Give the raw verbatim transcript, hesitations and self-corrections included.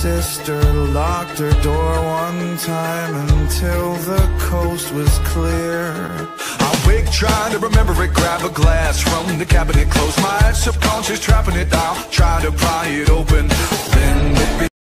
sister locked her door one time until the coast was clear. I'm awake trying to remember it, grab a glass from the cabinet, close my eyes, subconscious trapping it down, trying to pry it open. Then it